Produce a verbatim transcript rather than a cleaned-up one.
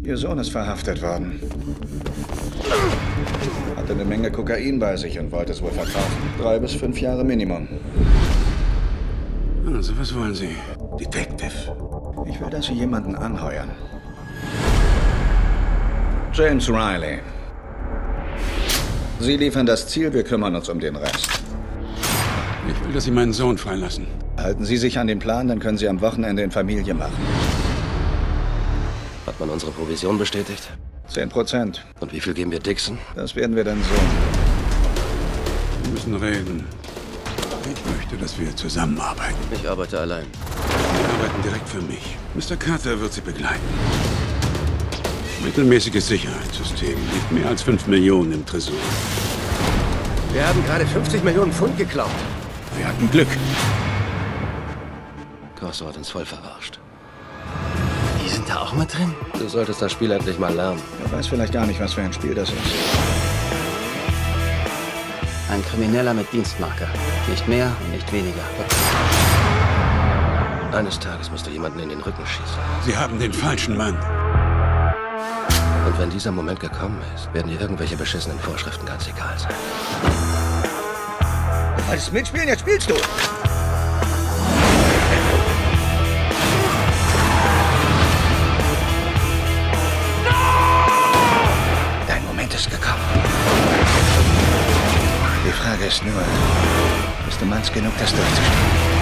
Ihr Sohn ist verhaftet worden. Hatte eine Menge Kokain bei sich und wollte es wohl verkaufen. Drei bis fünf Jahre Minimum. Also, was wollen Sie? Detective. Ich will, dass Sie jemanden anheuern. James Riley. Sie liefern das Ziel, wir kümmern uns um den Rest. Ich will, dass Sie meinen Sohn freilassen. Halten Sie sich an den Plan, dann können Sie am Wochenende in Familie machen. Hat man unsere Provision bestätigt? Zehn Prozent. Und wie viel geben wir Dixon? Das werden wir dann sehen. Wir müssen reden. Ich möchte, dass wir zusammenarbeiten. Ich arbeite allein. Sie arbeiten direkt für mich. Mister Carter wird Sie begleiten. Mittelmäßiges Sicherheitssystem. Nicht mehr als fünf Millionen im Tresor. Wir haben gerade fünfzig Millionen Pfund geklaut. Wir hatten Glück. Corso hat uns voll verarscht. Die sind da auch mit drin? Du solltest das Spiel endlich mal lernen. Er weiß vielleicht gar nicht, was für ein Spiel das ist. Ein Krimineller mit Dienstmarke. Nicht mehr und nicht weniger. Eines Tages musst du jemanden in den Rücken schießen. Sie haben den falschen Mann. Und wenn dieser Moment gekommen ist, werden dir irgendwelche beschissenen Vorschriften ganz egal sein. Du wolltest mitspielen, jetzt spielst du! Dein Moment ist gekommen. Die Frage ist nur, bist du manns genug, das durchzustehen?